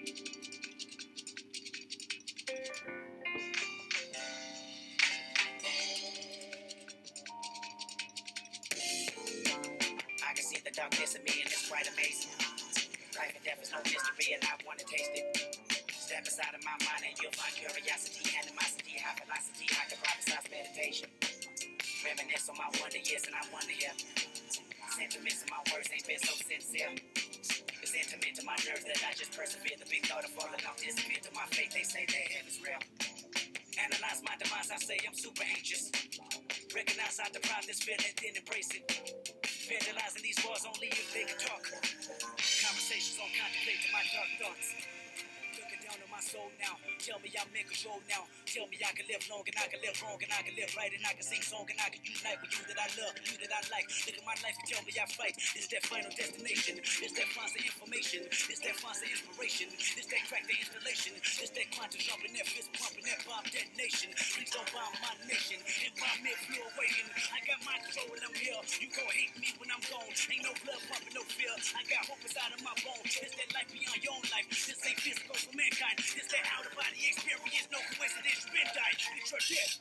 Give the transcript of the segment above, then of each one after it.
I can see the darkness in me and it's quite amazing. Life and death is no mystery and I want to taste it. Step inside of my mind and you'll find curiosity, animosity, high velocity, high prophesize meditation. Reminisce on my wonder years and I wonder here. Sentiments in my words ain't been so sincere. It's intimate to my nerves that I just persevere. The big thought of falling off disappear to my faith. They say that heaven's real. Analyze my demise, I say I'm super anxious. Recognize I deprive this feeling, then embrace it. Vandalizing these walls only if they can talk. Conversations on contemplate to my dark thoughts. Looking down on my soul now. Tell me I'm in control now. Tell me I can live long and I can live wrong and I can live right and I can sing song and I can unite with you that I love, you that I like. Look at my life and tell me I fight. It's that final destination. It's that constant information. It's that constant inspiration. It's that crack the installation. It's that quantum jumping, that fist pumping, that bomb detonation. Please don't bomb my nation. And bomb me if you're waiting. I got my control and I'm here. You gon' hate me when I'm gone. Ain't no blood pumping, no fear. I got hope inside of my bones. It's that life beyond your own life. This ain't physical for mankind. It's that out of body experience. No coincidence. You been died. It's your death.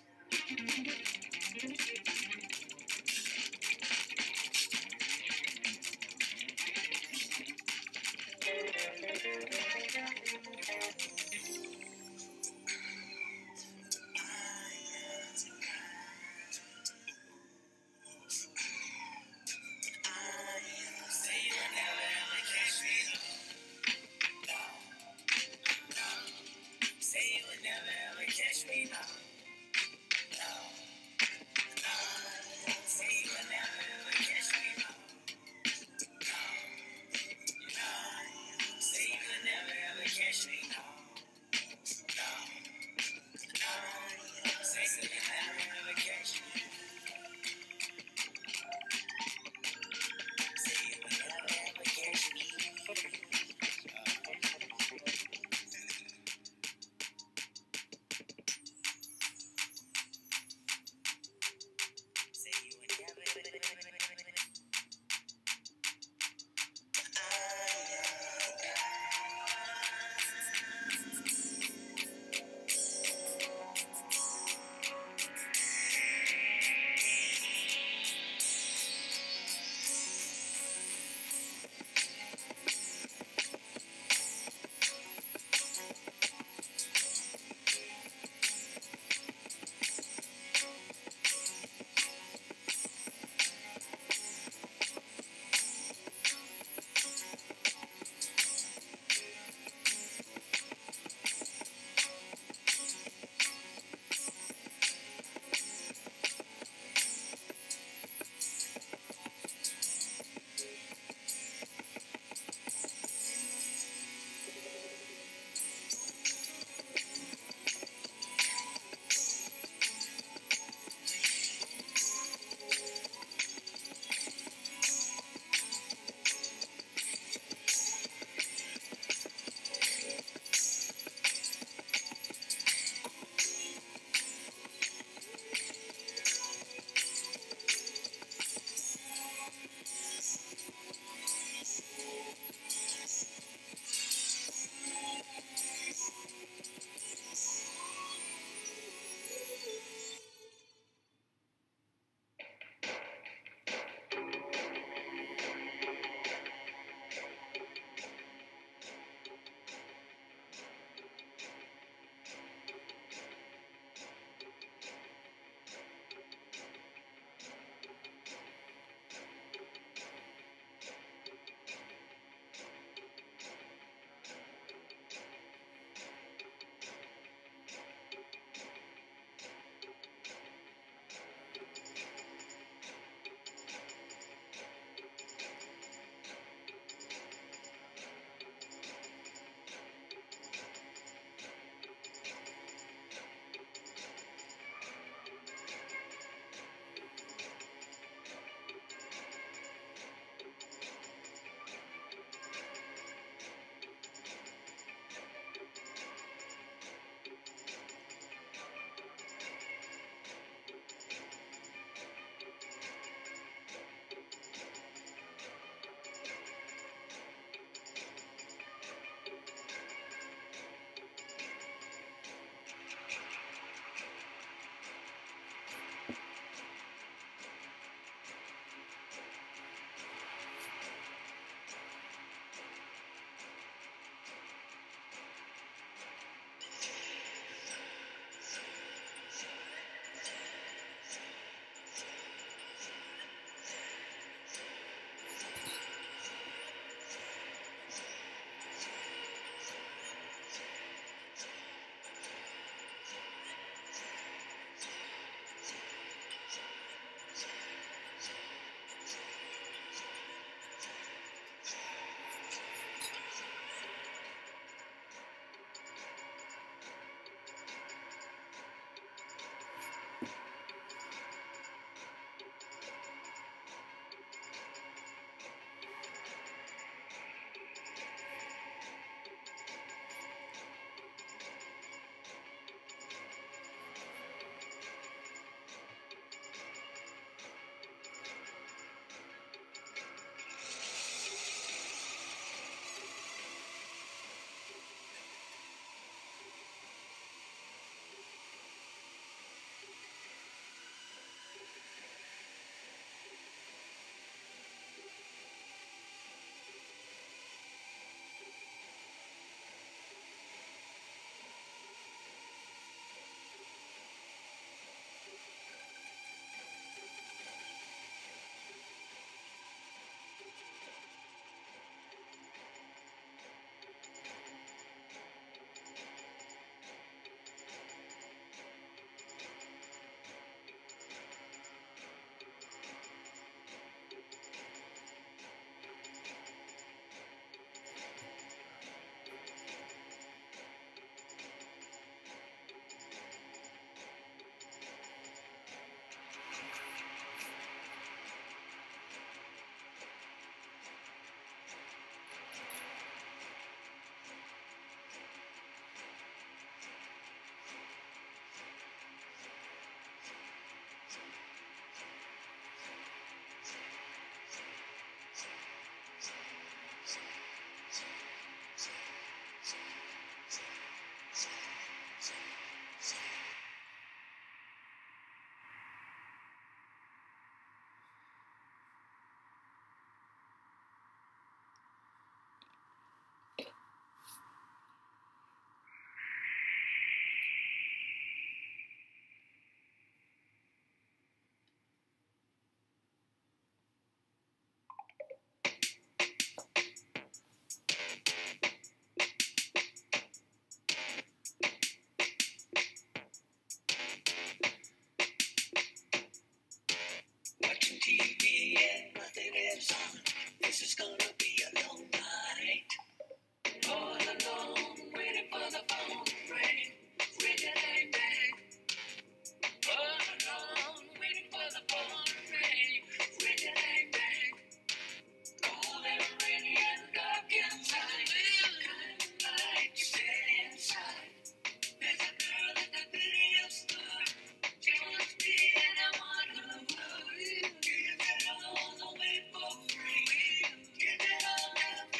TV and nothing is on. This is gonna be a long night. All alone, waiting for the phone to ring. Ring it, bang, bang. All alone, waiting for the phone to ring. Ring it, bang, bang. Cold and rainy and dark inside. Kind of like you stay inside. There's a girl at the video store. She wants me and I want her. Give it all away for free. Give it all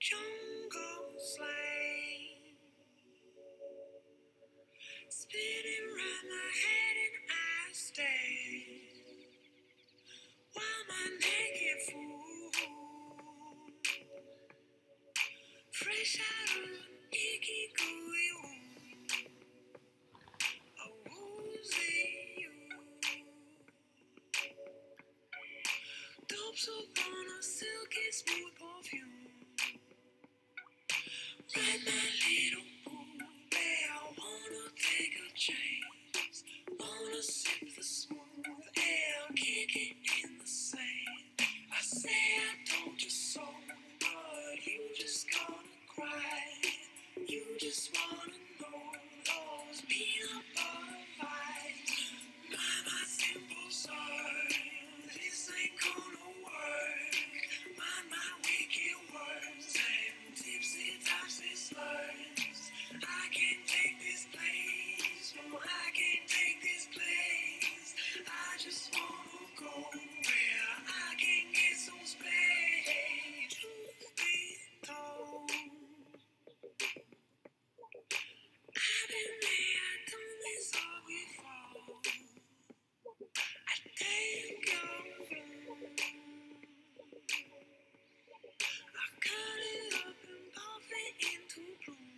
jungle sleigh, spinning round my head and I stay, while my naked fool, fresh out of an icky gooey wound, a woozy you, dopes upon a silky smooth perfume. Ride my little pool bear, I wanna take a chance, wanna sip the smooth air, kick it in the sand. I say I told you so, but you just gonna cry. You just wanna know those peanut butter vibes. My simple soul, this ain't gonna work. My wicked words and tipsy topsy slurs. I can't take this place, no, I can't take this place. I just wanna go where I can get some space. Truth be told, I've been there, done this all before. I take your phone, I cut it up and puff it into bloom.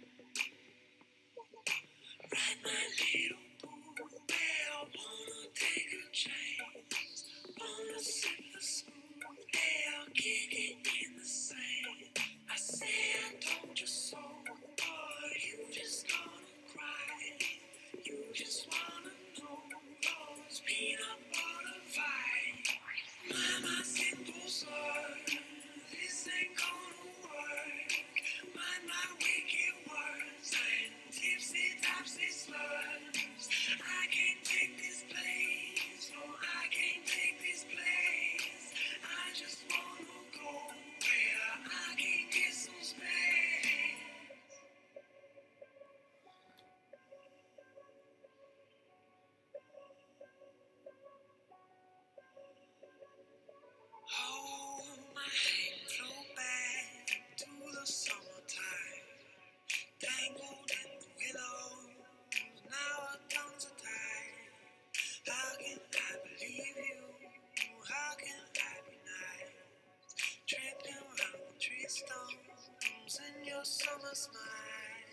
Ride my little pool bear, I wanna take a chance, wanna sip the smooth air, kick it in the sand. I say I told you so, but you just gonna cry. You just wanna know those peanut butter vibes. My simple soul, this ain't gonna work. My wicked words and tipsy topsy slurs. I can't take this place, no, I can't take this place. I just wanna go where I can get some space. Hold my hand, float back to the summertime. Tangled in the willows, now our tongues are tied. How can I believe you? How can I be nice? Tripping around the tree stumps in your summer smile.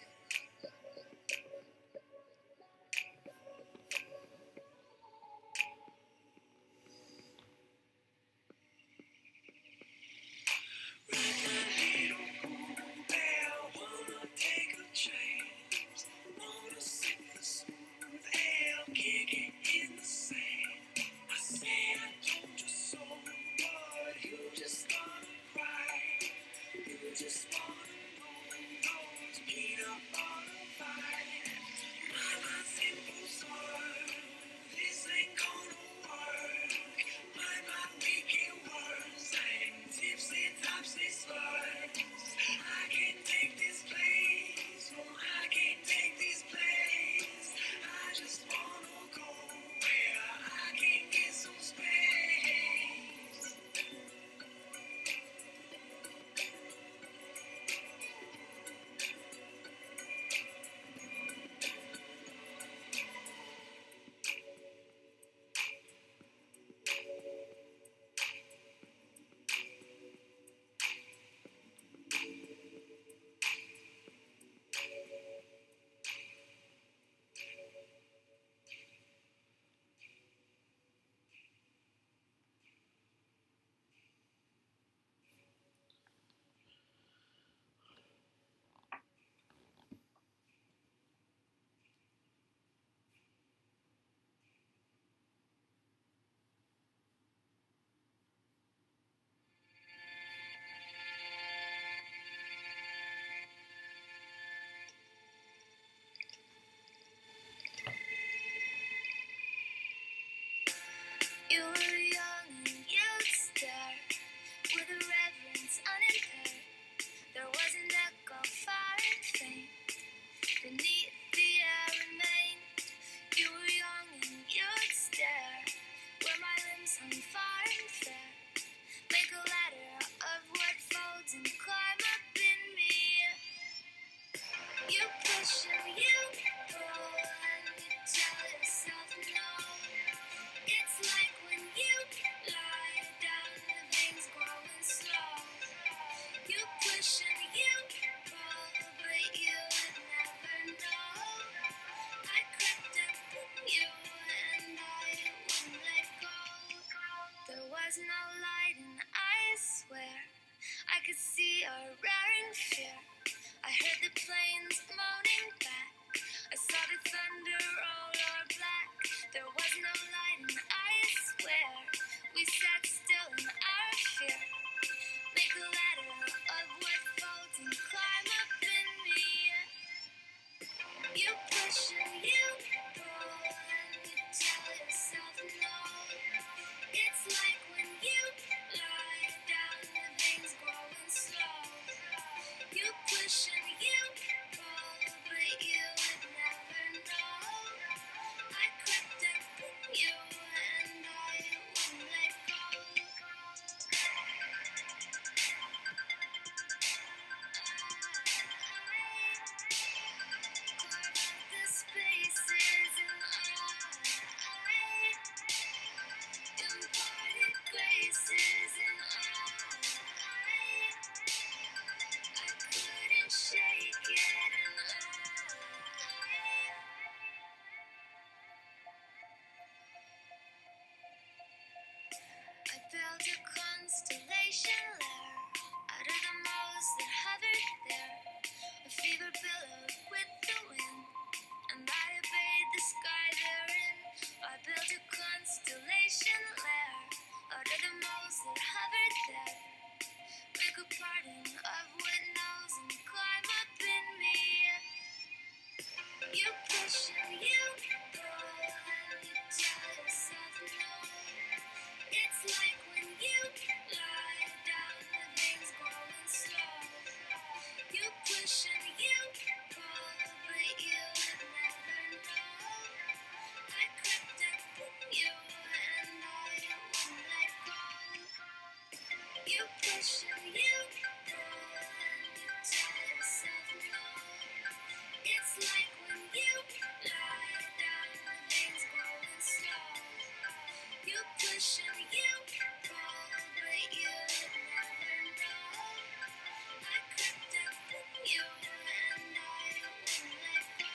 Ride my little pool bear, wanna take a chance, wanna sip the smooth air, kick it in the sand. I say I told you so, but you just gonna cry. You just wanna know those peanut butter vibes. My simple soul, this ain't gonna work. My wicked words and tipsy topsy slurs. I can't take this place, no, I can't take this place. I just wanna go where I can get some space. You were young and you'd stare with a reverence unimpaired. There was an echo far and faint beneath the air remained. You were young and you'd stare where my limbs hung far and fair. Make a ladder of what folds and climb up in pushing you pull and you tell yourself no. It's like when you lie down, the veins growing slow. You push and you pull, but you would never know. I crept up with you and I wouldn't let go. There was no light and I swear I could see our roaring fear. I heard the planes moaning back. I saw the thunder roll our black. There was no light and I swear we sat still in our fear. Make a ladder of wood folds and climb up in me. You push and you pull and you tell yourself no. It's like when you lie down, the veins growing slow. You push and you pull, but you would never know. I crept up with you and I wouldn't let go. Carve out the spaces and imparted graces and I couldn't shake it and I built a constellation lair out of the moles that hovered there. A fever billowed with the wind, and I obeyed the sky therein. I built a constellation lair out of the moles that hovered there. Make a pardon of what knows and climb up in me. You push and you pull and you tell yourself no. It's like when you lie down, the veins growing slow. You push and you pull, but you would never know. I crept up with you and I wouldn't let go. You push and you pull and you tell yourself no. It's like when you lie down, the veins growing slow. You push and you pull, but you would never know. I crept up with you and I wouldn't let go.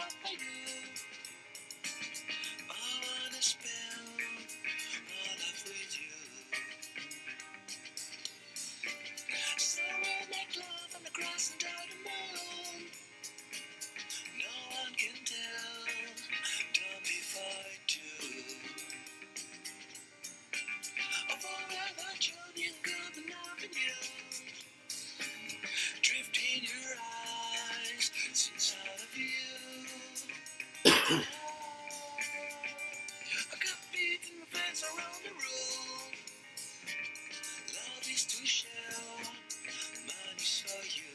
up for you. I wanna spend my life with you. So we'll make love on the grass under the moon. No one can tell. Don't be fighting. Oh, forever journeying good enough in you. Drift in your eyes, since out of you. I got beat in the fence around the room. Love is to share, mine is for you.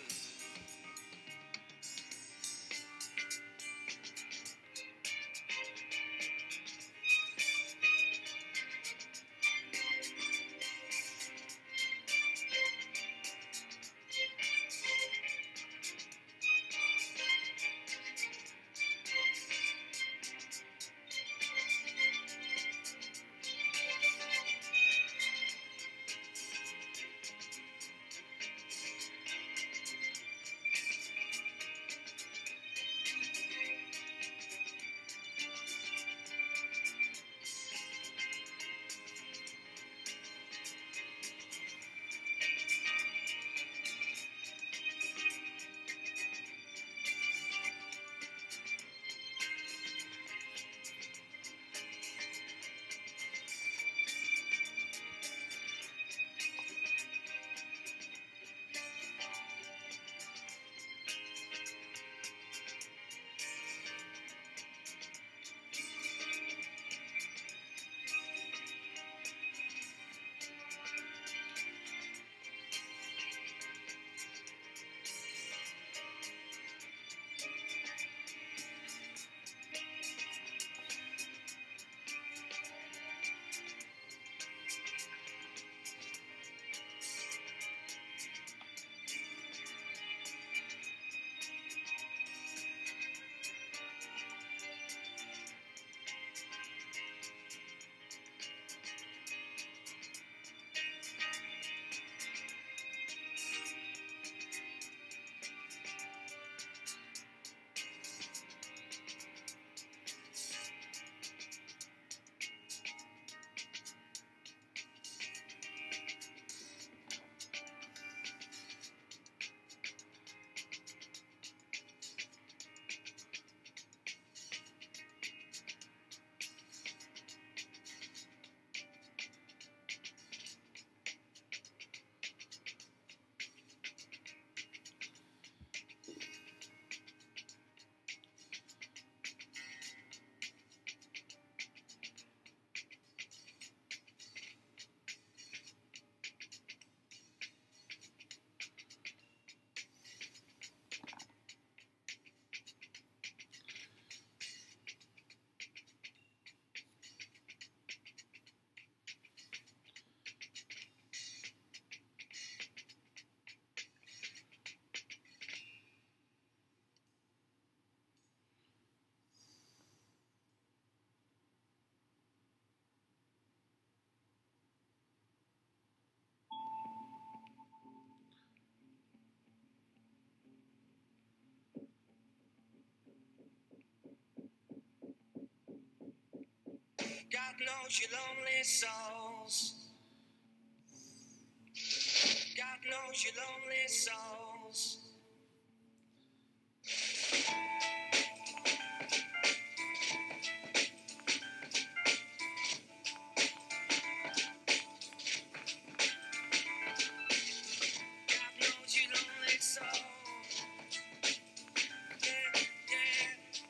God knows your lonely souls. God knows your lonely souls. God knows your lonely souls. Yeah, yeah.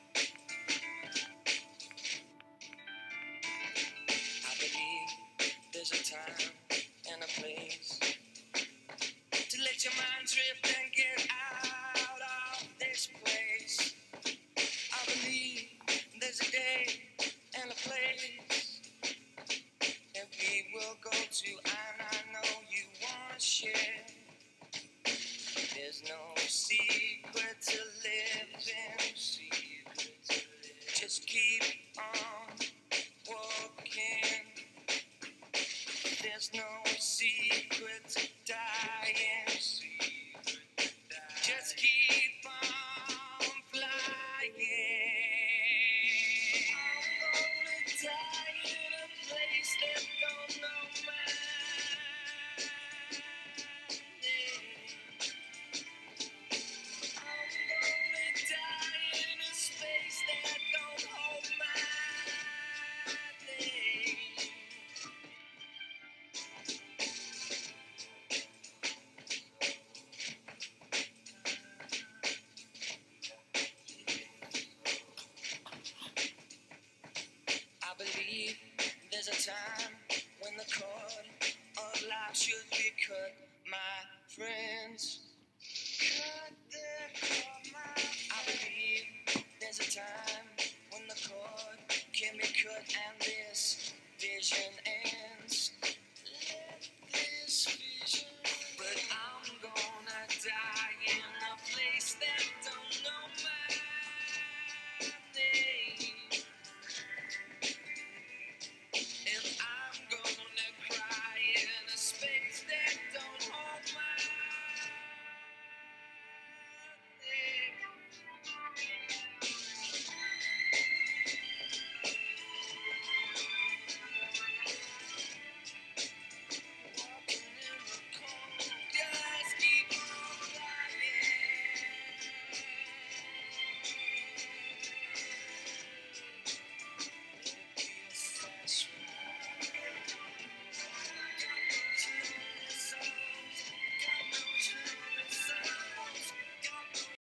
I believe there's a time and a place to let your mind drift and get out of this place. I believe there's a day and a place that we will go to, and I know you want to share. There's no secret to living, just keep on walking. There's no secret to dying, just keep on flying. believe there's a time when the cord of life should be cut, my friends. Cut the cord, my friends. I believe there's a time when the cord can be cut and this vision ends.